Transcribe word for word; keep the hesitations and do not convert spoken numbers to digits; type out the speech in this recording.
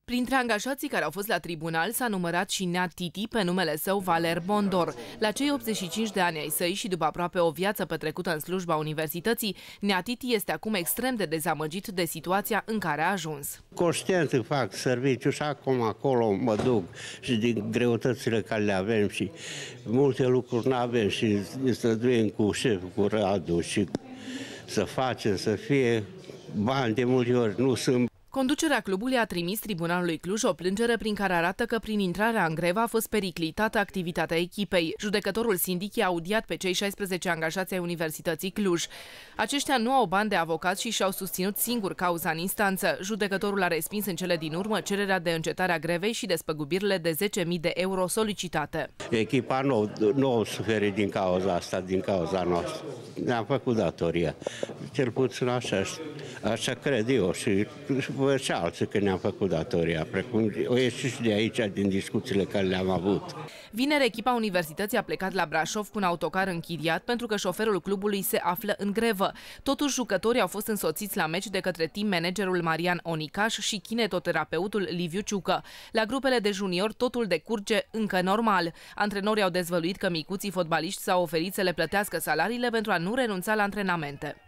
Printre angajații care au fost la tribunal s-a numărat și Nea Titi, pe numele său Valer Bondor. La cei optzeci și cinci de ani ai săi și după aproape o viață petrecută în slujba universității, Nea Titi este acum extrem de dezamăgit de situația în care a ajuns. Conștient că fac serviciu și acum acolo mă duc și din greutățile care le avem și multe lucruri nu avem și ne străduim cu șeful, cu Radu și să facem, să fie bani de multe ori, nu sunt. Conducerea clubului a trimis Tribunalului Cluj o plângere prin care arată că prin intrarea în grevă a fost periclitată activitatea echipei. Judecătorul sindic i-a audiat pe cei șaisprezece angajați ai Universității Cluj. Aceștia nu au bani de avocat și și-au susținut singur cauza în instanță. Judecătorul a respins în cele din urmă cererea de încetare a grevei și despăgubirile de zece mii de euro solicitate. Echipa nu, nu a suferit din cauza asta, din cauza noastră. Ne-am făcut datoria. Cel puțin așa, așa cred eu și și alții că ne-am făcut datoria, precum o ieși și de aici din discuțiile care le-am avut. Vineri, echipa Universității a plecat la Brașov cu un autocar închiriat pentru că șoferul clubului se află în grevă. Totuși, jucătorii au fost însoțiți la meci de către team managerul Marian Onicaș și kinetoterapeutul Liviu Ciucă. La grupele de junior totul decurge încă normal. Antrenorii au dezvăluit că micuții fotbaliști s-au oferit să le plătească salariile pentru a nu renunța la antrenamente.